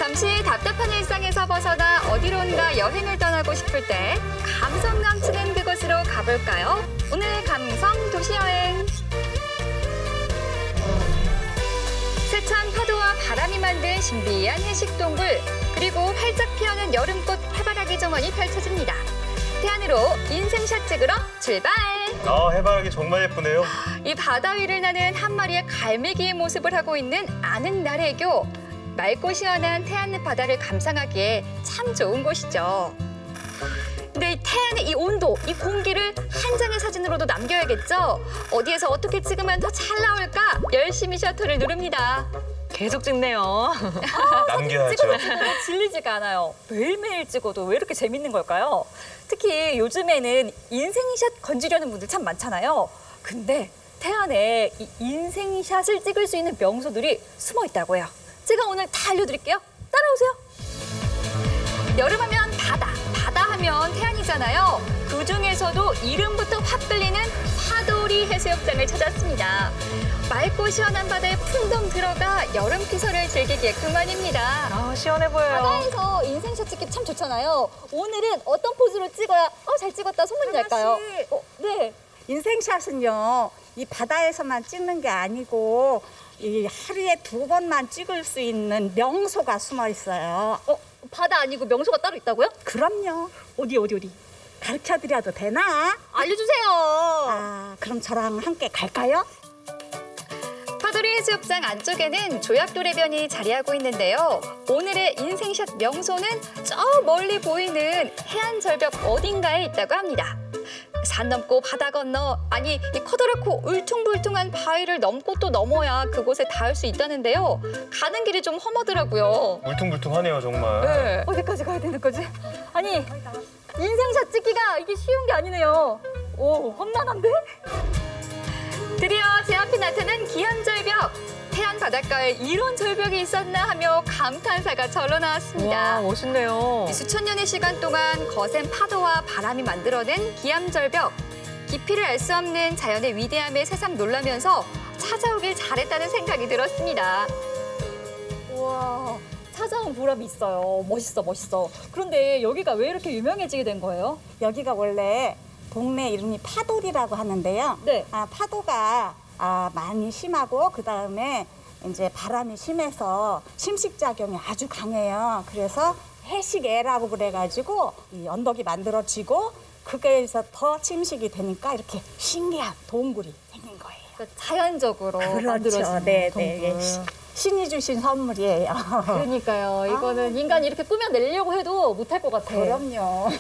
잠시 답답한 일상에서 벗어나 어디론가 여행을 떠나고 싶을 때 감성 넘치는 그곳으로 가볼까요? 오늘 감성 도시여행. 세찬 파도와 바람이 만든 신비한 해식동굴, 그리고 활짝 피어는 여름꽃 해바라기 정원이 펼쳐집니다. 태안으로 인생샷 찍으러 출발! 해바라기 정말 예쁘네요. 이 바다 위를 나는 한 마리의 갈매기의 모습을 하고 있는 아는 나래교. 맑고 시원한 태안 바다를 감상하기에 참 좋은 곳이죠. 근데 이 태안의 이 온도, 이 공기를 한 장의 사진으로도 남겨야겠죠? 어디에서 어떻게 찍으면 더 잘 나올까? 열심히 셔터를 누릅니다. 계속 찍네요. 남겨야죠. 찍어도 질리지가 않아요. 매일매일 찍어도 왜 이렇게 재밌는 걸까요? 특히 요즘에는 인생샷 건지려는 분들 참 많잖아요. 근데 태안에 이 인생샷을 찍을 수 있는 명소들이 숨어 있다고요. 제가 오늘 다 알려드릴게요. 따라오세요. 여름하면 바다, 바다하면 태안이잖아요. 그중에서도 이름부터 확 끌리는 파도리 해수욕장을 찾았습니다. 맑고 시원한 바다에 풍덩 들어가 여름 피서를 즐기기에 그만입니다. 시원해 보여요. 바다에서 인생샷 찍기 참 좋잖아요. 오늘은 어떤 포즈로 찍어야 잘 찍었다 소문이 날까요? 네. 인생샷은요, 이 바다에서만 찍는 게 아니고 이 하루에 2번만 찍을 수 있는 명소가 숨어 있어요. 바다 아니고 명소가 따로 있다고요? 그럼요. 어디? 가르쳐드려도 되나? 알려주세요. 그럼 저랑 함께 갈까요? 파도리 해수욕장 안쪽에는 조약돌해변이 자리하고 있는데요. 오늘의 인생샷 명소는 저 멀리 보이는 해안 절벽 어딘가에 있다고 합니다. 산 넘고 바다 건너, 아니 이 커다랗고 울퉁불퉁한 바위를 넘고 또 넘어야 그곳에 닿을 수 있다는데요. 가는 길이 좀 험하더라고요. 울퉁불퉁하네요, 정말. 네. 어디까지 가야 되는 거지? 아니, 인생샷 찍기가 이게 쉬운 게 아니네요. 오, 험난한데? 드디어 제 앞에 나타난 기암절벽. 태안 바닷가에 이런 절벽이 있었나 하며 감탄사가 절로 나왔습니다. 와, 멋있네요. 수천 년의 시간 동안 거센 파도와 바람이 만들어낸 기암절벽. 깊이를 알 수 없는 자연의 위대함에 새삼 놀라면서 찾아오길 잘했다는 생각이 들었습니다. 우와, 찾아온 보람이 있어요. 멋있어. 그런데 여기가 왜 이렇게 유명해지게 된 거예요? 여기가 원래 동네 이름이 파도리라고 하는데요. 네. 파도가 많이 심하고 그다음에 이제 바람이 심해서 심식작용이 아주 강해요. 그래서 해식애라고 그래가지고 이 언덕이 만들어지고 그게서 더 침식이 되니까 이렇게 신기한 동굴이 생긴 거예요. 그러니까 자연적으로 만들어지는 네. 동굴. 신이 주신 선물이에요. 그러니까요. 이거는 인간이 이렇게 꾸며내려고 해도 못할 것 같아요. 그럼요.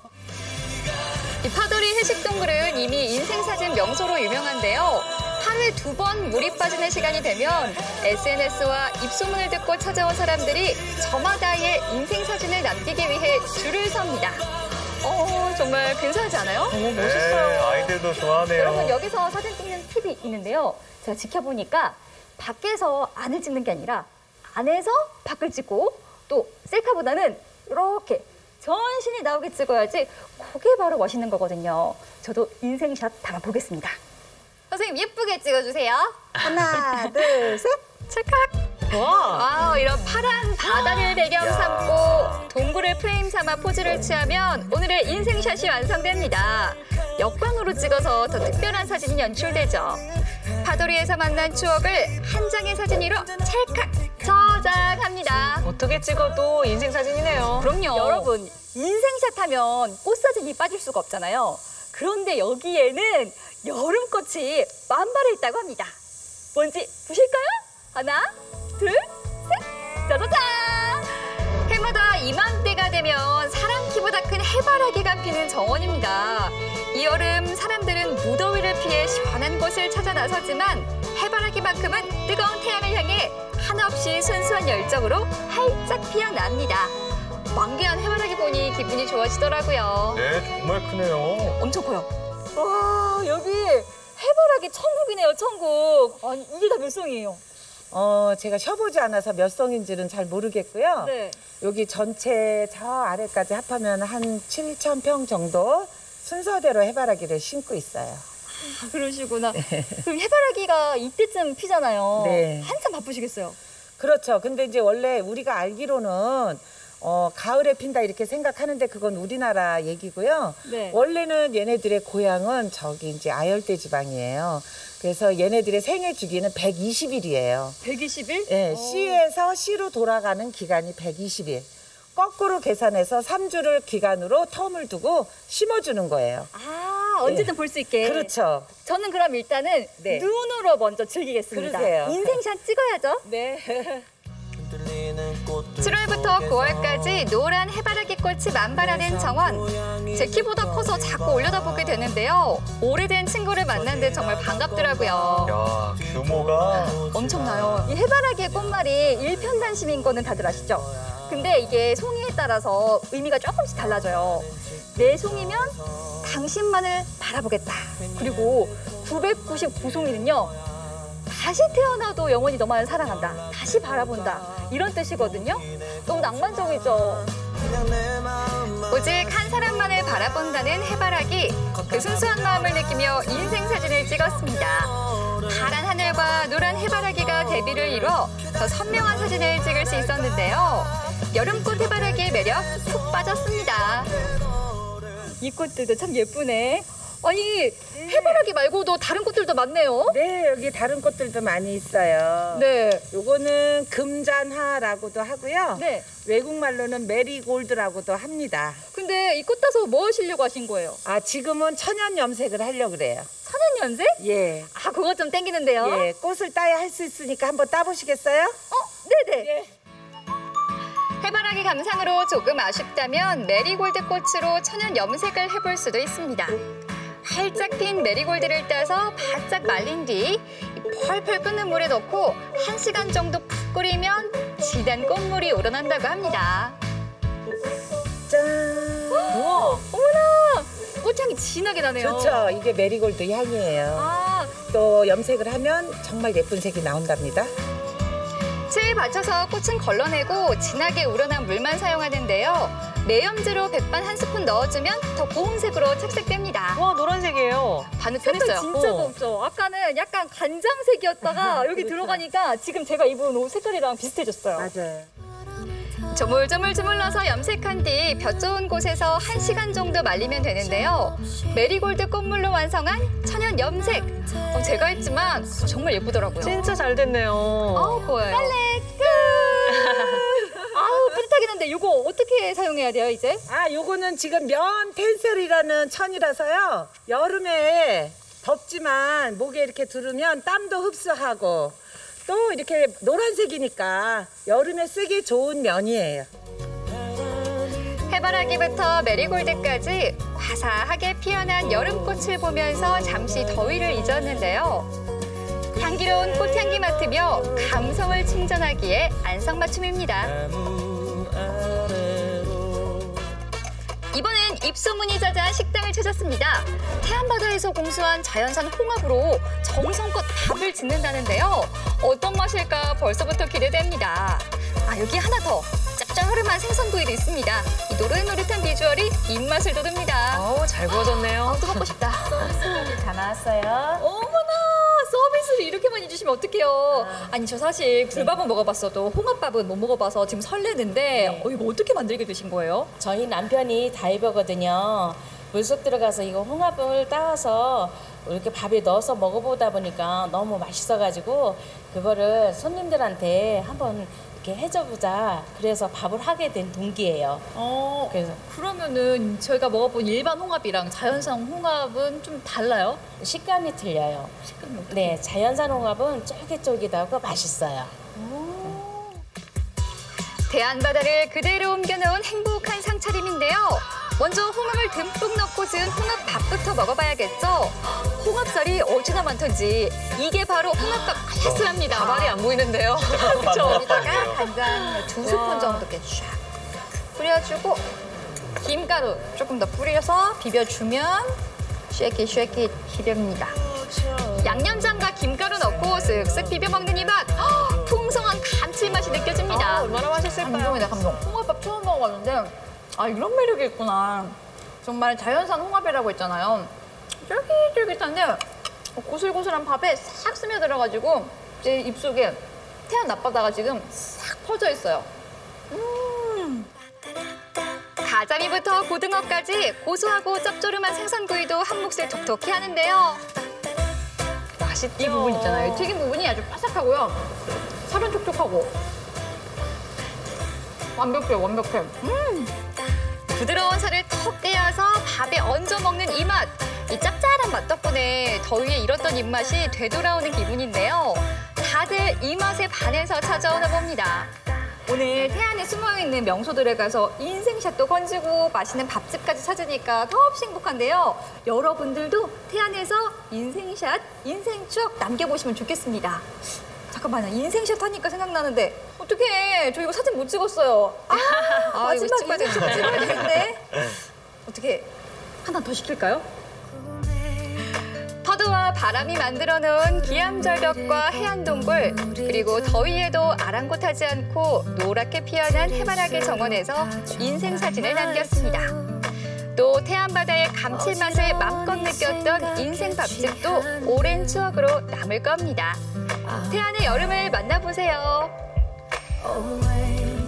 이 파도리 해식동굴은 이미 인생사진 명소로 유명한데요. 하루에 2번 물이 빠지는 시간이 되면 SNS와 입소문을 듣고 찾아온 사람들이 저마다의 인생사진을 남기기 위해 줄을 섭니다. 정말 근사하지 않아요? 너무 네, 멋있어요. 아이들도 좋아하네요. 여러분, 여기서 사진 찍는 팁이 있는데요. 제가 지켜보니까 밖에서 안을 찍는 게 아니라 안에서 밖을 찍고 또 셀카보다는 이렇게 전신이 나오게 찍어야지 그게 바로 멋있는 거거든요. 저도 인생샷 담아보겠습니다. 선생님 예쁘게 찍어주세요. 하나, 둘, 셋. 찰칵. 와, 와우, 이런 파란 바다를 배경 삼고 동굴을 프레임 삼아 포즈를 취하면 오늘의 인생샷이 완성됩니다. 역광으로 찍어서 더 특별한 사진이 연출되죠. 파도리에서 만난 추억을 한 장의 사진 위로 찰칵 저장합니다. 어떻게 찍어도 인생 사진이네요. 그럼요. 여러분, 인생샷 하면 꽃사진이 빠질 수가 없잖아요. 그런데 여기에는 여름꽃이 만발해 있다고 합니다. 뭔지 보실까요? 하나, 둘, 셋, 짜자잔! 해마다 이맘때가 되면 사람 키보다 큰 해바라기가 피는 정원입니다. 이 여름 사람들은 무더위를 피해 시원한 곳을 찾아 나서지만 해바라기만큼은 뜨거운 태양을 향해 한없이 순수한 열정으로 활짝 피어납니다. 만개한 해바라기 보니 기분이 좋아지더라고요. 네, 정말 크네요. 엄청 커요. 와, 여기 해바라기 천국이네요, 천국. 아니, 이게 다 몇 송이에요? 제가 쉬어보지 않아서 몇 성인지는 잘 모르겠고요. 네. 여기 전체 저 아래까지 합하면 한 7,000평 정도 순서대로 해바라기를 심고 있어요. 그러시구나. 그럼 해바라기가 이때쯤 피잖아요. 네. 한참 바쁘시겠어요. 그렇죠. 근데 이제 원래 우리가 알기로는 가을에 핀다 이렇게 생각하는데 그건 우리나라 얘기고요. 네. 원래는 얘네들의 고향은 저기 이제 아열대 지방이에요. 그래서 얘네들의 생애 주기는 120일이에요. 120일? 예, C에서 C로 돌아가는 기간이 120일. 거꾸로 계산해서 3주를 기간으로 텀을 두고 심어주는 거예요. 아, 언제든 볼 수 있게. 그렇죠. 저는 그럼 일단은 네. 눈으로 먼저 즐기겠습니다. 그러세요. 인생샷 찍어야죠. 네. 7월부터 9월까지 노란 해바라기 꽃이 만발하는 정원. 제 키보다 커서 자꾸 올려다보게 되는데요. 오래된 친구를 만났는데 정말 반갑더라고요. 야, 규모가 엄청나요. 이 해바라기의 꽃말이 일편단심인 거는 다들 아시죠? 근데 이게 송이에 따라서 의미가 조금씩 달라져요. 내 송이면 당신만을 바라보겠다. 그리고 999송이는요. 다시 태어나도 영원히 너만을 사랑한다. 다시 바라본다. 이런 뜻이거든요. 너무 낭만적이죠. 오직 한 사람만을 바라본다는 해바라기. 그 순수한 마음을 느끼며 인생 사진을 찍었습니다. 파란 하늘과 노란 해바라기가 대비를 이뤄 더 선명한 사진을 찍을 수 있었는데요. 여름꽃 해바라기의 매력 푹 빠졌습니다. 이 꽃들도 참 예쁘네. 아니, 해바라기 말고도 다른 꽃들도 많네요. 네, 여기 다른 꽃들도 많이 있어요. 네. 요거는 금잔화라고도 하고요. 네. 외국말로는 메리골드라고도 합니다. 근데 이 꽃 따서 뭐 하시려고 하신 거예요? 아, 지금은 천연 염색을 하려고 그래요. 천연연색? 예. 아, 그거 좀 땡기는데요. 예, 꽃을 따야 할 수 있으니까 한번 따보시겠어요? 네네. 해바라기 감상으로 조금 아쉽다면 메리골드 꽃으로 천연 염색을 해볼 수도 있습니다. 활짝 핀 메리골드를 따서 바짝 말린 뒤 펄펄 끓는 물에 넣고 1시간 정도 푹 끓이면 진한 꽃물이 우러난다고 합니다. 짠! 우와. 어머나. 꽃향이 진하게 나네요. 좋죠. 이게 메리골드 향이에요. 아, 또 염색을 하면 정말 예쁜 색이 나온답니다. 체에 받쳐서 꽃은 걸러내고 진하게 우러난 물만 사용하는데요. 매염제로 백반 1스푼 넣어주면 더 고운 색으로 착색됩니다. 와, 노란색이에요. 반응 색깔 편했어요. 진짜 곱죠. 아까는 약간 간장색이었다가 여기 들어가니까 지금 제가 입은 옷 색깔이랑 비슷해졌어요. 맞아요. 조물조물 넣어서 염색한 뒤 볕 좋은 곳에서 1시간 정도 말리면 되는데요. 메리골드 꽃물로 완성한 천연 염색. 제가 했지만 정말 예쁘더라고요. 진짜 잘 됐네요. 아우, 보여요. 아우, 뿌듯하긴 한데 이거 어떻게 사용해야 돼요, 이제? 아, 요거는 지금 면 텐셀이라는 천이라서요. 여름에 덥지만 목에 이렇게 두르면 땀도 흡수하고 또 이렇게 노란색이니까 여름에 쓰기 좋은 면이에요. 해바라기부터 메리골드까지 화사하게 피어난 여름꽃을 보면서 잠시 더위를 잊었는데요. 향기로운 꽃향기 맡으며 감성을 충전하기에 안성맞춤입니다. 이번엔 입소문이 자자한 식당을 찾았습니다. 태안바다에서 공수한 자연산 홍합으로 정성껏 밥을 짓는다는데요. 어떤 맛일까 벌써부터 기대됩니다. 아, 여기 하나 더. 짭짤하름한 생선구이도 있습니다. 이 노릇노릇한 비주얼이 입맛을 돋웁니다. 아우, 잘 구워졌네요. 또 먹고 싶다. 다 나왔어요. 어머나, 서비스를 이렇게 많이 주시면 어떡해요. 아니, 저 사실 굴밥은 먹어봤어도 홍합밥은 못 먹어봐서 지금 설레는데 이거 어떻게 만들게 되신 거예요? 저희 남편이 다이버거든요. 물속 들어가서 이거 홍합을 따와서 이렇게 밥에 넣어서 먹어보다 보니까 너무 맛있어가지고 그거를 손님들한테 한번 이렇게 해줘보자. 그래서 밥을 하게 된 동기예요. 그래서 그러면은 저희가 먹어본 일반 홍합이랑 자연산 홍합은 좀 달라요? 식감이 틀려요. 식감이 어떻게? 네, 자연산 홍합은 쫄깃쫄깃하고 맛있어요. 대한바다를 그대로 옮겨놓은 행복한 상차림인데요. 먼저 홍합을 듬뿍 넣고 지은 홍합밥부터 먹어봐야겠죠. 홍합살이 어찌나 많던지 이게 바로 홍합밥 아니었습니다. 가발이 안 보이는데요. 그렇죠. 여기다가 간장 2스푼 정도 이렇게 쫙 뿌려주고 김가루 조금 더 뿌려서 비벼주면 쉐킷 비벼입니다. 양념장과 김가루 넣고 쓱쓱 비벼 먹는 이 맛. 풍성한 감칠맛이 느껴집니다. 얼마나 맛있을까요? 감동이다, 감동. 홍합밥 처음 먹어봤는데 아, 이런 매력이 있구나. 정말 자연산 홍합이라고 했잖아요. 쫄깃쫄깃한데 고슬고슬한 밥에 싹 스며들어가지고 제 입속에 태안 앞바다가 지금 싹 퍼져 있어요. 가자미부터 고등어까지 고소하고 짭조름한 생선구이도 한 몫을 톡톡히 하는데요. 이 부분 있잖아요. 이 튀김 부분이 아주 바삭하고요. 살은 촉촉하고. 완벽해. 부드러운 살을 턱 떼어서 밥에 얹어 먹는 이 맛. 이 짭짤한 맛 덕분에 더위에 잃었던 입맛이 되돌아오는 기분인데요. 다들 이 맛에 반해서 찾아오나 봅니다. 오늘 태안에 숨어있는 명소들에 가서 인생샷도 건지고 맛있는 밥집까지 찾으니까 더없이 행복한데요. 여러분들도 태안에서 인생샷, 인생추억 남겨보시면 좋겠습니다. 잠깐만요. 인생샷 하니까 생각나는데 어떡해. 저 이거 사진 못 찍었어요. 이거 마지막 찍어야 인생샷 찍어야 되는데. 어떻게 하나 더 시킬까요? 파도와 바람이 만들어놓은 기암절벽과 해안동굴, 그리고 더위에도 아랑곳하지 않고 노랗게 피어난 해바라기 정원에서 인생사진을 남겼습니다. 또 태안바다의 감칠맛을 맘껏 느꼈던 인생밥집도 오랜 추억으로 남을 겁니다. 태안의 여름을 만나보세요.